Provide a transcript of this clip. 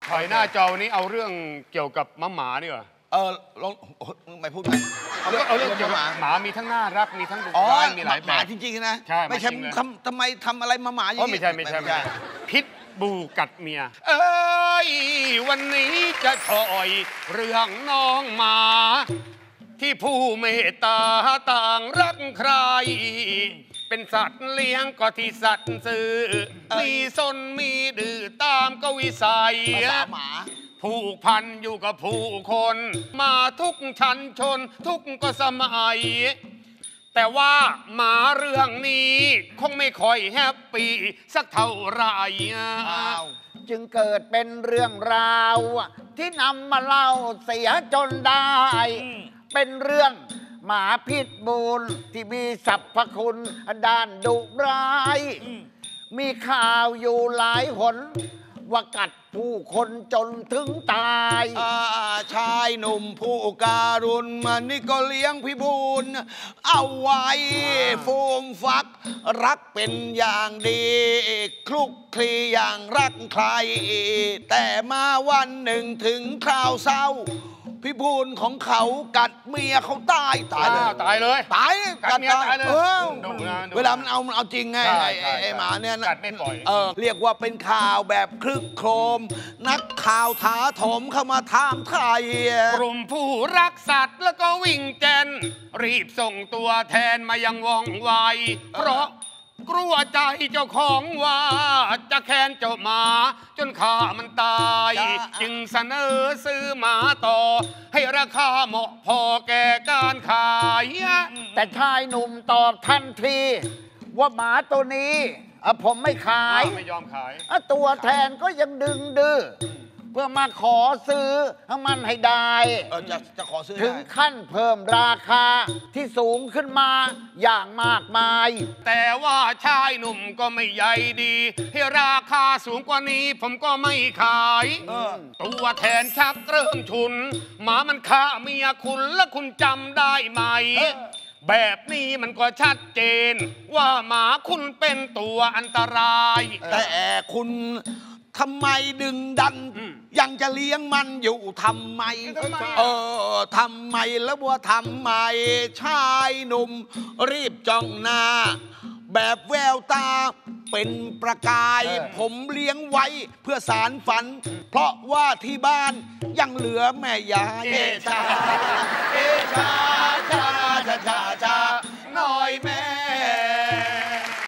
ถอยหน้าจอนี้เอาเรื่องเกี่ยวกับหมาดีกว่าลองไม่พูดไหมเอาเรื่องเกี่ยวกับหมามีทั้งน่ารักมีทั้งดุร้ายมีหลายแบบหมาจริงๆนะไม่ใช่ทำไมทำอะไรมาหมาอย่างนี้ไม่ใช่พิษบูกัดเมียวันนี้จะถอยเรื่องน้องหมาที่ผู้เมตตาต่างรักใครเป็นสัตว์เลี้ยงก็ที่สัตว์ซื่อมีซนมีดื้อตามก็วิสัยหมาผูกพันอยู่กับผู้คนมาทุกชั้นชนทุกก็สมัยแต่ว่าหมาเรื่องนี้คงไม่ค่อยแฮปปี้สักเท่าไหร่จึงเกิดเป็นเรื่องราวที่นำมาเล่าเสียจนได้เป็นเรื่องหมาพิษบูลที่มีสรรพคุณด้านดุร้ายมีข่าวอยู่หลายหนว่ากัดผู้คนจนถึงตายชายหนุ่มผู้การุณมันนี่ก็เลี้ยงพิบูลเอาไว้ฟูมฟักรักเป็นอย่างดีคลุกคลีอย่างรักใครแต่มาวันหนึ่งถึงคราวเศร้าพิบูลของเขากัดเมียเขาตายเลยกัดเมียตายเลยเวลามันเอาจริงไงไอ้หมาเนี่ยกัดไม่ปล่อยเรียกว่าเป็นข่าวแบบคลึกโครมนักข่าวถาโถมเข้ามาถามไทยกลุ่มผู้รักสัตว์แล้วก็วิ่งแจนรีบส่งตัวแทนมายังว่องไวเพราะกลัวใจเจ้าของว่าจะแค้นเจ้าหมาจนข้ามันตายจึงเสนอซื้อหมาต่อให้ราคาเหมาะพอแก่การขายแต่ชายหนุ่มตอบทันทีว่าหมาตัวนี้ผมไม่ขายไม่ยอมขายตัวแทนก็ยังดึงดื้อเพื่อมาขอซื้อมันให้ได้จะขอซื้อถึงขั้นเพิ่มราคาที่สูงขึ้นมาอย่างมากมายแต่ว่าชายหนุ่มก็ไม่ใหญ่ดีให้ราคาสูงกว่านี้ผมก็ไม่ขายตัวแทนชักเริ่มฉุนหมามันฆ่าเมียคุณแล้วคุณจำได้ไหมแบบนี้มันก็ชัดเจนว่าหมาคุณเป็นตัวอันตรายแต่คุณทำไมดึงดันยังจะเลี้ยงมันอยู่ทำไมทำไมแล้วว่าทำไมชายหนุ่มรีบจ้องหน้าแบบแววตาเป็นประกายผมเลี้ยงไว้เพื่อสารฝันเพราะว่าที่บ้านยังเหลือแม่ยายชาหน่อยแม่